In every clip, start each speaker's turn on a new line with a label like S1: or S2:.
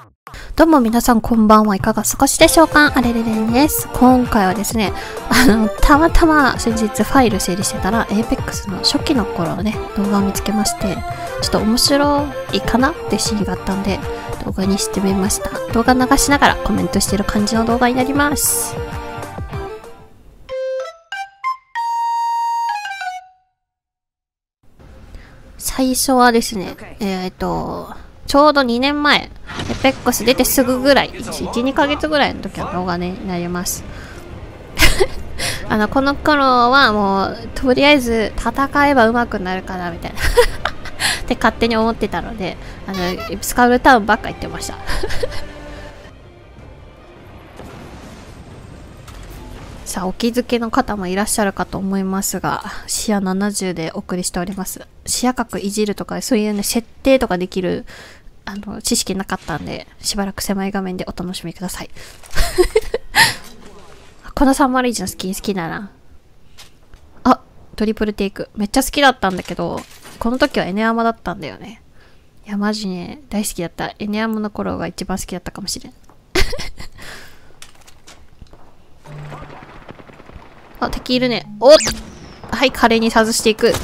S1: どうも皆さんこんばんはいかがお過ごしでしょうか。あれれれです。今回はですね、たまたま先日ファイル整理してたら Apex の初期の頃のね、動画を見つけまして、ちょっと面白いかなってシーンがあったんで、動画にしてみました。動画流しながらコメントしてる感じの動画になります。最初はですね、ちょうど2年前、Apex 出てすぐぐらい、1、2ヶ月ぐらいの時の動画になります。この頃はもう、とりあえず戦えば上手くなるかな、みたいな。って勝手に思ってたので、スカウルタウンばっか行ってました。さあ、お気づきの方もいらっしゃるかと思いますが、視野70でお送りしております。視野角いじるとか、そういうね、設定とかできる、知識なかったんで、しばらく狭い画面でお楽しみください。この301のスキン好きだな。あ、トリプルテイク。めっちゃ好きだったんだけど、この時はエネアマだったんだよね。いや、マジね、大好きだった。エネアマの頃が一番好きだったかもしれん。あ、敵いるね。おっはい、華麗に外していく。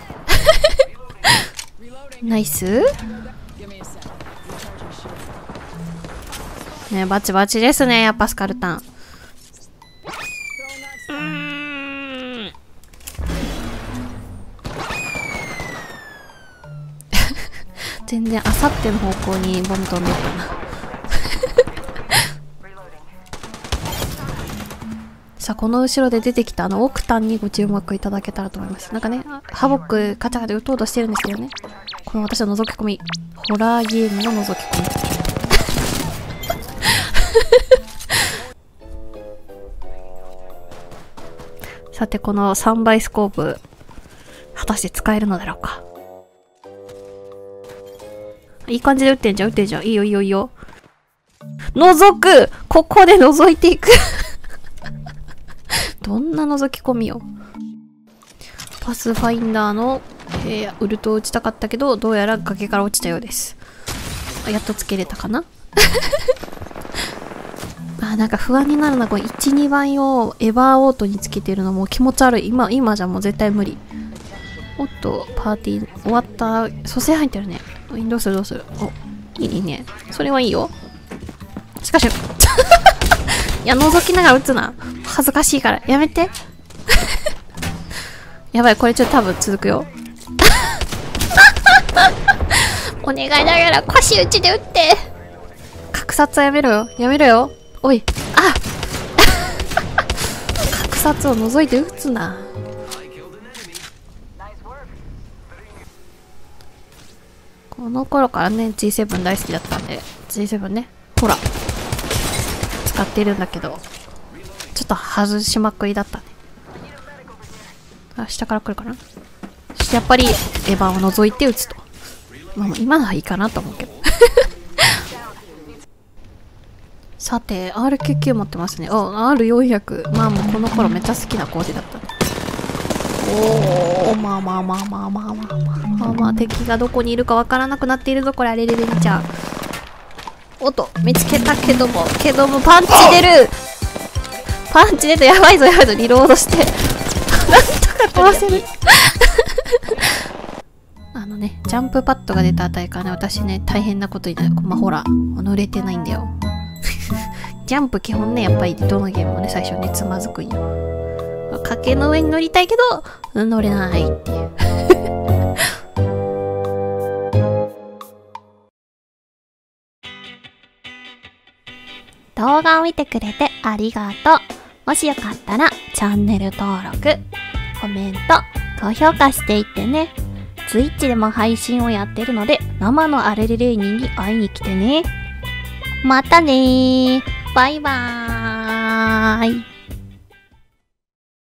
S1: ナイスね、バチバチですね、やっぱスカルタン。全然あさっての方向にボム飛んでったな。さあ、この後ろで出てきたオクタンにご注目いただけたらと思います。なんかね、ハボックカチャカチャ打とうとしてるんですけどね。この私の覗き込み。ホラーゲームの覗き込み。さて、この3倍スコープ、果たして使えるのだろうか。いい感じで撃ってんじゃん、撃ってんじゃん。いいよいいよいいよ。覗く！ここで覗いていく。どんな覗き込みよ。パスファインダーの、ウルトを打ちたかったけど、どうやら崖から落ちたようです。やっとつけれたかな。なんか不安になるな。これ1、2番をエヴァーオートにつけてるのも気持ち悪い。今じゃもう絶対無理。おっと、パーティー終わった。蘇生入ってるね。どうするどうする。お、いいね。それはいいよ。しかし、いや、覗きながら撃つな。恥ずかしいから。やめて。やばい、これちょっと多分続くよ。お願いだから腰打ちで撃って。格殺はやめろよ。やめろよ。おい。あ格殺を覗いて撃つな。この頃からね、G7 大好きだったんで、G7 ね。ほら。使ってるんだけど、ちょっと外しまくりだったね。あ、下から来るかな。そしてやっぱりエヴァを覗いて撃つと。まあ今のはいいかなと思うけど。さて、RQQ 持ってますね。R400。まあもうこの頃めっちゃ好きな工事だったね。まあ、敵がどこにいるかわからなくなっているぞ、これ、あれれれちゃん。おっと、見つけたけども、パンチ出るパンチ出るとやばいぞ、リロードして。なんとか殺せる。ジャンプパッドが出たあたりからね、私ね、大変なことになる。まあ、ほら、売れてないんだよ。ジャンプ基本ね、やっぱりどのゲームもね、最初ね、つまずくんよ。崖の上に乗りたいけど、乗れないっていう。動画を見てくれてありがとう。もしよかったらチャンネル登録、コメント、高評価していってね。Twitch でも配信をやってるので、生のアレレレーニンに会いに来てね。またねー。バイバーイ。